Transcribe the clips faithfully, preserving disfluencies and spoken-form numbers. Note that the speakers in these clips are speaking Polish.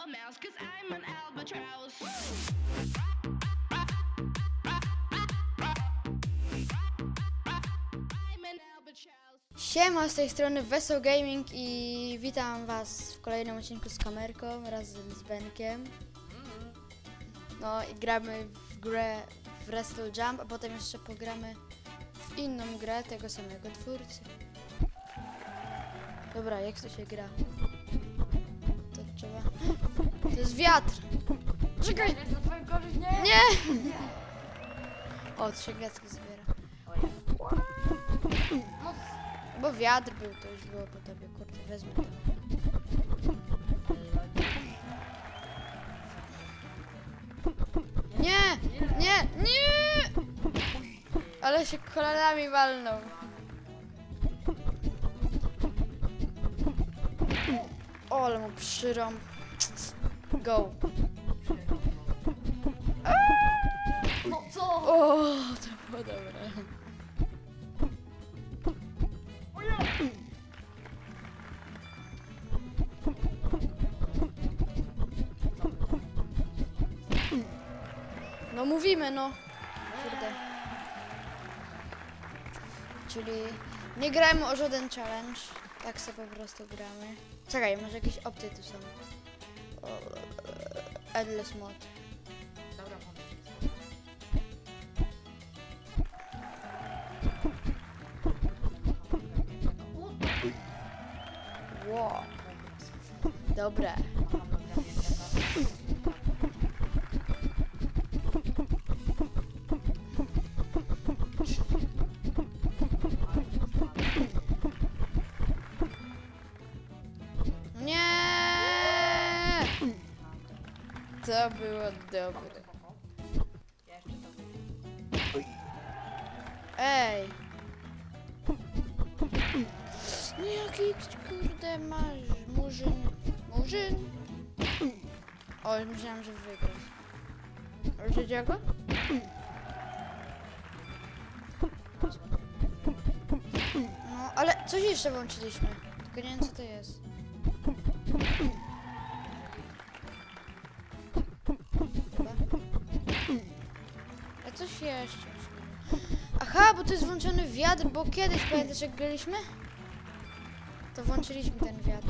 a mouse, 'cause I'm an albatross. I'm an albatross. Siema, z tej strony Wesoł Gaming i witam was w kolejnym odcinku z kamerką razem z Benkiem. No i gramy w grę w Wrestle Jump, a potem jeszcze pogramy w inną grę tego samego twórcy. Dobra, jak to się gra? To trzeba... To jest wiatr! Czekaj! Nie! O, trzy gwiazdki zbiera. Bo wiatr był, to już było po tobie, kurde, wezmę to. Nie! Nie! Nie! Ale się kolanami walnął. O, ale mu przyrąb. Go. No co? O, to było dobre. No mówimy, no. Kurde. Czyli nie gramy o żaden challenge. Tak sobie po prostu gramy. Czekaj, może jakieś opcje tu są. O, Endless mod. Dobra, mam. Wow. Dobre. Nie! To było dobre. Ej! No jaki kurde masz murzyn? Murzyn? O, myślałam, że wygrasz. Ale czego? No, ale coś jeszcze włączyliśmy. Tylko nie wiem, co to jest. Chyba. A coś jeszcze. Aha, bo to jest włączony wiatr, bo kiedyś, pamiętasz jak graliśmy? To włączyliśmy ten wiatr.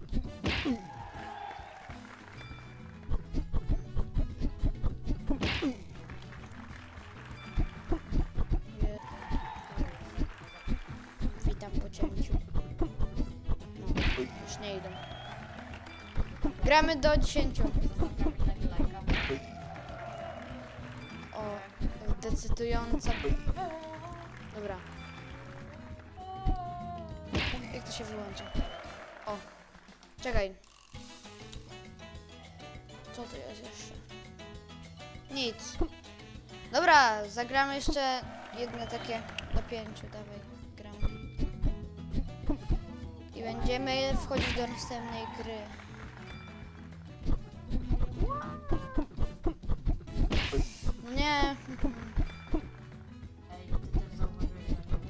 Witam po cięciu. No, już nie idą. Gramy do dziesięciu. O, decydująca. Dobra. Jak to się wyłącza? O, czekaj. Co to jest jeszcze? Nic. Dobra, zagramy jeszcze jedne takie do pięciu. Dawaj, gramy. I będziemy wchodzić do następnej gry. Nie. Ej, ty też zauważyłeś, że to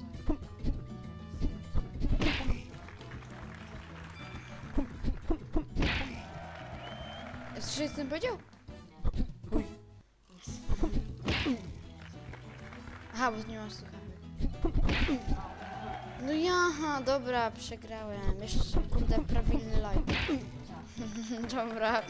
Co się z tym powiedział? Aha, bo nie mam słuchawek. No jaha, dobra, przegrałem. Jeszcze, kurde, prawilny live. Dobra.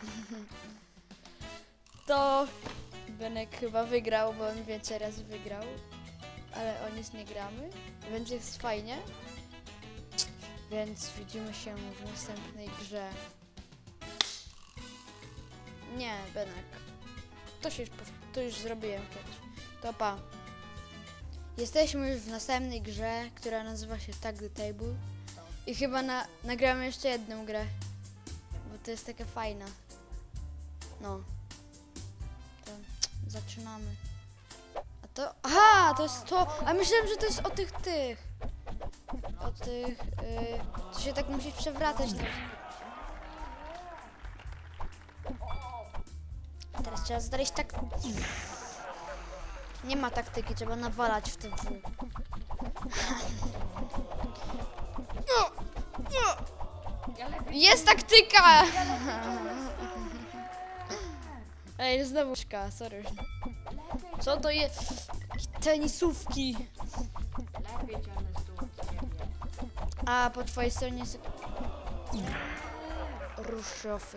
To Benek chyba wygrał, bo on więcej razy wygrał. Ale o nic nie gramy, więc jest fajnie. Więc widzimy się w następnej grze. Nie, Benek. To się już, to już zrobiłem kiedyś. To pa. Jesteśmy już w następnej grze, która nazywa się Tag the Table. I chyba na, nagramy jeszcze jedną grę. Bo to jest taka fajna. No. To zaczynamy. A to... Aha, to jest to! A myślałem, że to jest o tych tych. O tych... Yy, to się tak musi przewracać. Tak. Teraz trzeba znaleźć tak... Nie ma taktyki, trzeba nawalać w tym W. Ja lepiej Jest taktyka! Ej, znowu szka, sorry. Co to jest? Tenisówki. Lepiej ciągle stół od ciebie. A po twojej stronie jest... Ruszofy.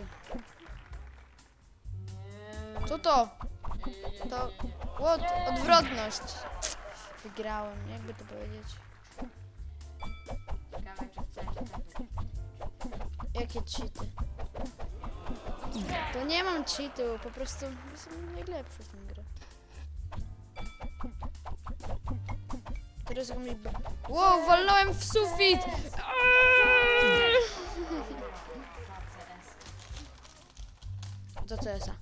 Nie. Co to? Nie, nie, nie, To... nie, nie. What? Odwrotność. Wygrałem, jakby to powiedzieć. Ciekawe, czy chcesz tego. Jakie cheaty? To nie mam cheatu, po prostu jestem najlepszy w tę grę. Teraz mi... Wow, walnąłem w sufit! Aaaa! Za C S. Do C S a.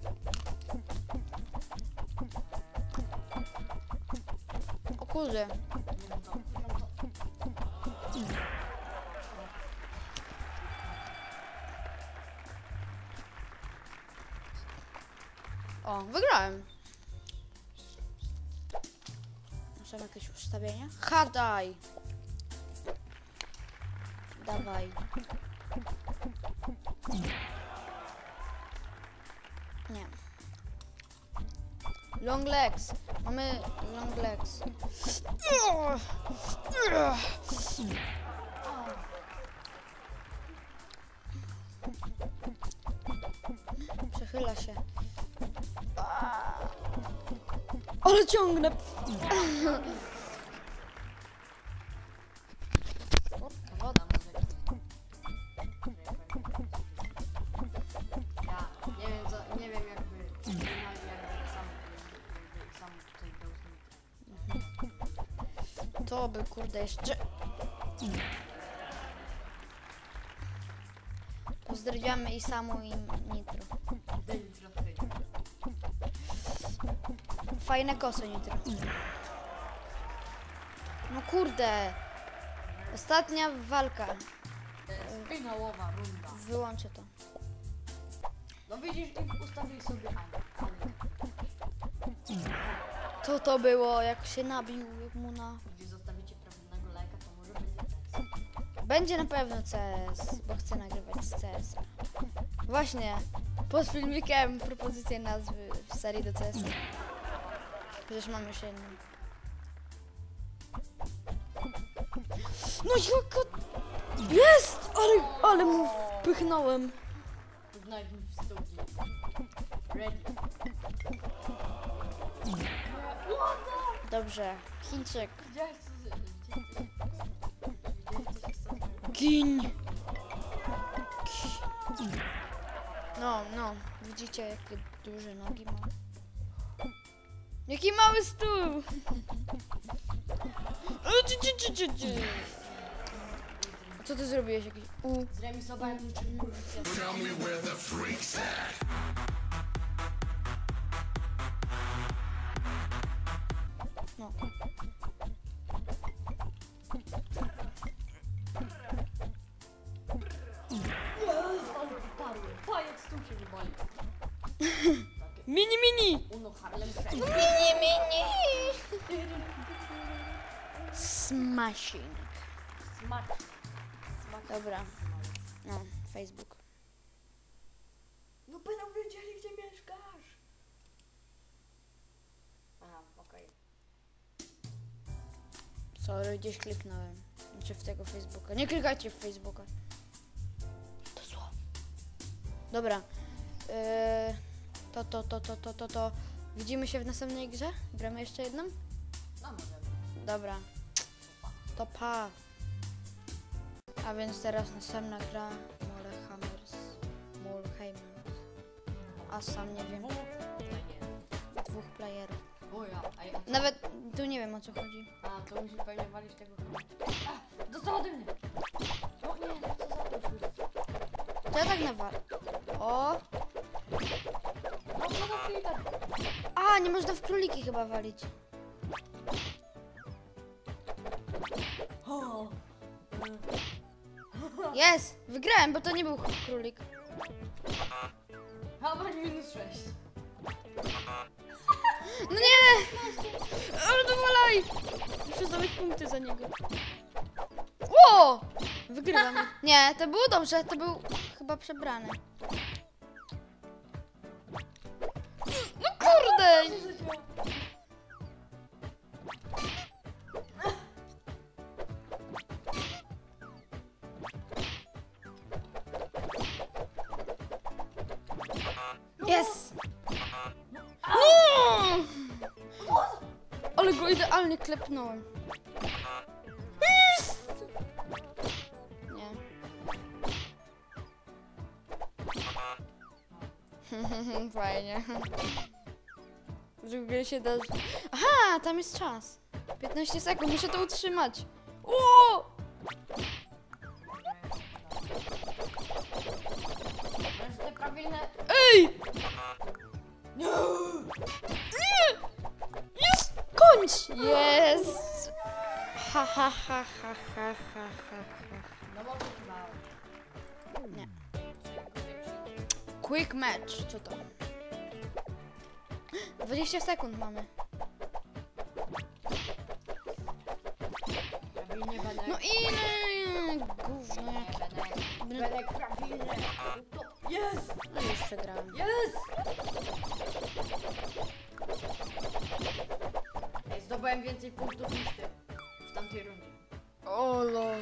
O kurde. Nie wiem to. Nie wiem to. O, wygrałem. Są jakieś ustawienia? Hadaj! Dawaj. Nie. Long legs. Mamy long legs. Przechyla się. Ale ciągnę. Wodka, woda może. Ja nie wiem co, nie wiem jakby, jakby sam, jakby sam tutaj dał. To by kurde jeszcze. Pozdrawiamy i Samu i Nitro. Deli środkowej. Fajne kosy Nitro. No kurde. Ostatnia walka. Finałowa runda. Wyłączę to. No widzisz i ustawię sobie Anię. Co to było? Jak się nabił mu na... Gdy zostawicie prawilnego lajka, to może będzie C S. Będzie na pewno C S, bo chcę nagrywać z C S. Właśnie, pod filmikiem propozycję nazwy w serii do C S. Przecież mam już jedną. No jaka... Jest! Ale, ale mu wpychnąłem. Znajdź mi w studni. Ready. Dobrze, Chińczyk. Widziałeś co z... Widziałeś co się stało? Gin! No, no, widzicie jakie duże nogi ma. Jaki mały stół! O, ci, ci, ci, ci, ci. A co ty zrobiłeś? Jakiś... U. Zremisowałem niczym kurczę. No. Ale uparły. Pajek stół się nie boli. Mini, mini! Uno Harlem Shake. Mini, mini! Smashing. Smak. Smak. Dobra. No, Facebook. No będą wiedzieli, gdzie mieszkasz. Aha, okej. Sorry, gdzieś kliknąłem. Znaczy w tego Facebooka. Nie klikajcie w Facebooka. To zło. Dobra. Yy, to, to, to, to, to, to, to. Widzimy się w następnej grze? Gramy jeszcze jedną? No możemy. Dobra. To pa. A więc teraz następna gra Molehammers. Molehammers. A sam nie wiem. Player. Dwóch playerów. O ja, a ja. Nawet tu nie wiem o co chodzi. A, to musisz pewnie walić tego. A, dostał ode mnie. O nie, no co za to? To ja tak nawal. O! No co za filter? A, nie można w króliki chyba walić. O. Jest! Wygrałem, bo to nie był królik. Hawań minus sześć. No nie! Ale to walaj! Muszę zdobyć punkty za niego. O! Wygrywam. Nie, to było dobrze, to był chyba przebrany. No kurde! Jest! No! Ale go idealnie klepnąłem. Jest! Nie. Fajnie. Żeby się da... Aha, tam jest czas. piętnaście sekund, muszę to utrzymać. O! Masz te prawilne... Ej! Nie! Jest! Kończ! Jest! Ha, ha, ha, ha, ha, ha, ha, ha. No bo chyba... Nie. Quick match, co to? dwadzieścia sekund mamy. Prawilnie Benek. No i no, gówno Nie, jak... Benek. Benek prawilnie. Jest! No już przegrałem. Jest! Ej, zdobyłem więcej punktów niż ty. W tamtej rundzie. O lol.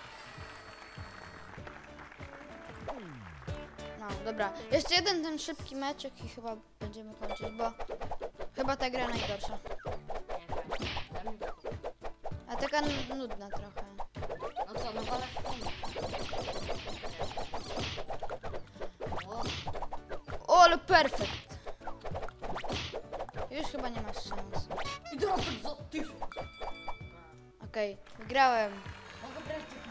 No, dobra. Jeszcze jeden ten szybki meczek i chyba będziemy kończyć, bo chyba ta gra najgorsza. Nie, tak. Dam- A taka n- nudna trochę. No co, no ale... O, O, ale perfekt. Już chyba nie masz szans. i teraz tak za tysiąc. Okej, wygrałem. Mogę brać tylko...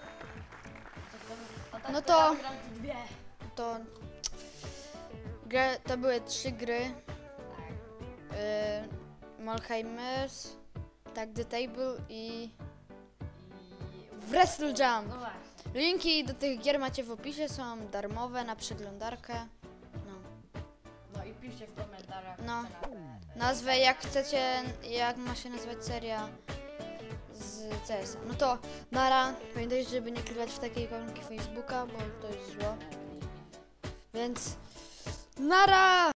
A tak No to to- ja wygram te dwie. To... Gra, to były trzy gry. Tak. Yy, Malheimers, Tag the Table i I... Wrestle Jump. No właśnie. Linki do tych gier macie w opisie, są darmowe na przeglądarkę. No. No i piszcie w komentarzach. No. co na te- Nazwę jak chcecie, jak ma się nazywać seria z C S a. No to nara, pamiętajcie, żeby nie klikać w takie ikonki Facebooka, bo to jest zło. Więc nara!